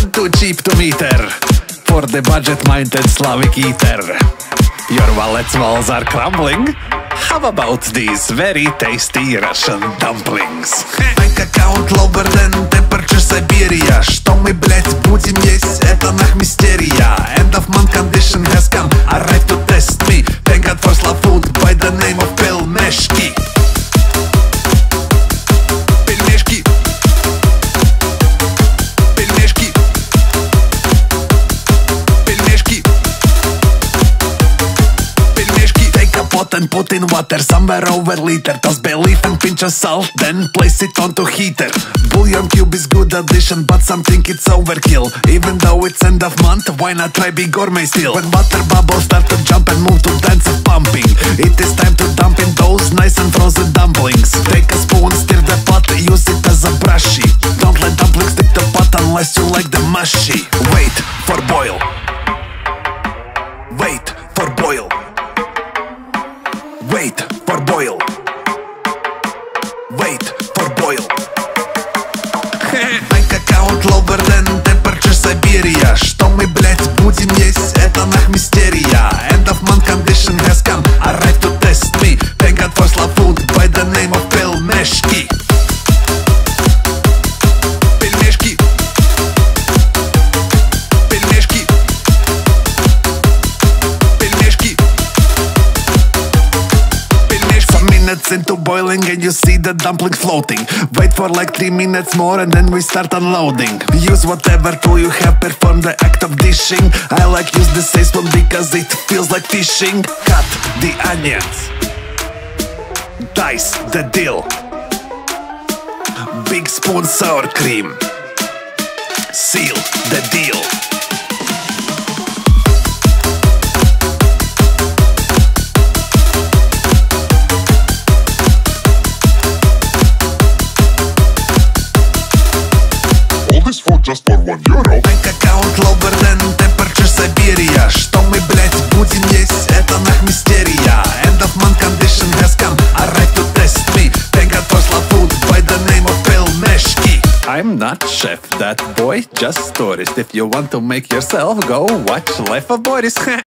too cheap to meter for the budget-minded Slavic eater. Your wallet's walls are crumbling. How about these very tasty Russian dumplings? Bank account lower than temperature Siberia. Что мы, блять, будем есть? Это нах мистерия. End of month condition has come, arrived to test me. Thank God for Slav food by the name of PELMENI. And put in water somewhere over liter. Toss bay leaf and pinch of salt, then place it onto heater. Bouillon cube is good addition, but some think it's overkill. Even though it's end of month, why not try big gourmet still? When water bubbles start to jump and move to dance of pumping, it is time to dump in those nice and frozen dumplings. Take a spoon, stir the pot, use it as a brushy. Don't let dumplings stick the pot unless you like them mushy. Wait for boil. Wait for boil. Wait for boil. Wait for boil. Bank account lower than temperature Siberia. Что мы, блять, будем есть? Это нах мистерия. End of month condition has come, arrived to test me. Thank God for Slav food by the name of PELMENI. Into boiling and you see the dumpling floating. Wait for like 3 minutes more and then we start unloading. Use whatever tool you have, perform the act of dishing. I like use the same spoon because it feels like fishing. Cut the onions, dice the dill, big spoon sour cream, seal the deal. For just for €1. Bank account lower than temperature Siberia. Что мы, блять, будем есть? Это нах мистерия. End of month condition has come, arrived to test me. Thank God for Slav food by the name of PELMENI. I'm not chef, that boy, just tourist. If you want to make yourself, go watch Life of Boris.